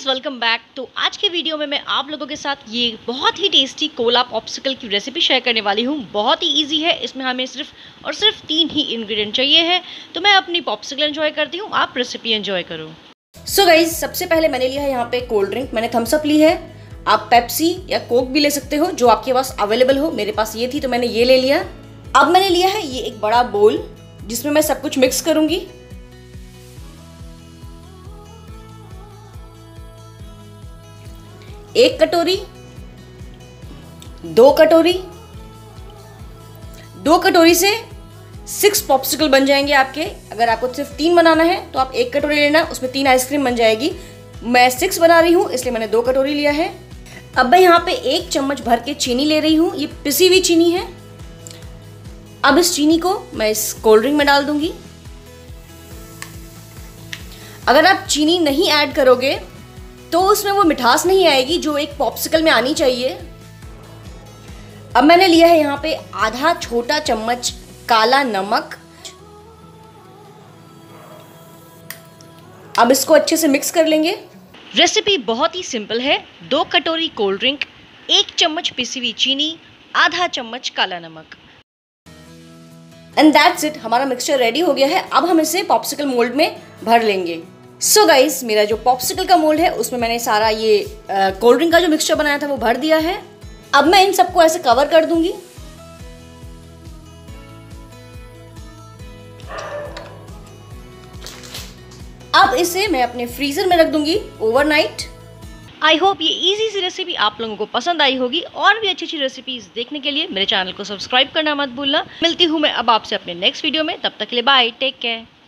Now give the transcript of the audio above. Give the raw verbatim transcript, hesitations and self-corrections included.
Guys, welcome back. तो आज के वीडियो में मैं आप लोगों के साथ ये बहुत ही टेस्टी कोला पॉप्सिकल की रेसिपी शेयर करने वाली हूँ। बहुत ही इजी है, इसमें हमें सिर्फ और सिर्फ तीन ही इंग्रेडिएंट चाहिए है। तो मैं अपनी पॉप्सिकल एंजॉय करती हूँ, आप रेसिपी एंजॉय करो। सो गाइस, सबसे पहले मैंने लिया है यहाँ पे कोल्ड ड्रिंक। मैंने थम्स अप ली है, आप पेप्सी या कोक भी ले सकते हो जो आपके पास अवेलेबल हो। मेरे पास ये थी तो मैंने ये ले लिया। अब मैंने लिया है ये एक बड़ा बोल जिसमें मैं सब कुछ मिक्स करूंगी। एक कटोरी, दो कटोरी, दो कटोरी से सिक्स पॉप्सिकल बन जाएंगे आपके। अगर आपको सिर्फ तीन बनाना है तो आप एक कटोरी लेना, उसमें तीन आइसक्रीम बन जाएगी। मैं सिक्स बना रही हूँ इसलिए मैंने दो कटोरी लिया है। अब मैं यहाँ पे एक चम्मच भर के चीनी ले रही हूँ, ये पिसी हुई चीनी है। अब इस चीनी को मैं इस कोल्ड ड्रिंक में डाल दूंगी। अगर आप चीनी नहीं ऐड करोगे तो उसमें वो मिठास नहीं आएगी जो एक पॉप्सिकल में आनी चाहिए। अब मैंने लिया है यहाँ पे आधा छोटा चम्मच काला नमक। अब इसको अच्छे से मिक्स कर लेंगे। रेसिपी बहुत ही सिंपल है। दो कटोरी कोल्ड ड्रिंक, एक चम्मच पिसी हुई चीनी, आधा चम्मच काला नमक। एंड दैट्स इट, हमारा मिक्सचर रेडी हो गया है। अब हम इसे पॉप्सिकल मोल्ड में भर लेंगे। सो so गाइस, मेरा जो पॉप्सिकल का मोल्ड है उसमें मैंने सारा ये कोल्ड ड्रिंक का जो मिक्सचर बनाया था वो भर दिया है। अब मैं इन सबको ऐसे कवर कर दूंगी। अब इसे मैं अपने फ्रीजर में रख दूंगी ओवरनाइट। आई होप ये इजी सी रेसिपी आप लोगों को पसंद आई होगी। और भी अच्छी अच्छी रेसिपीज देखने के लिए मेरे चैनल को सब्सक्राइब करना मत भूलना। मिलती हूँ मैं अब आपसे अपने नेक्स्ट वीडियो में, तब तक के लिए बाय, टेक केयर।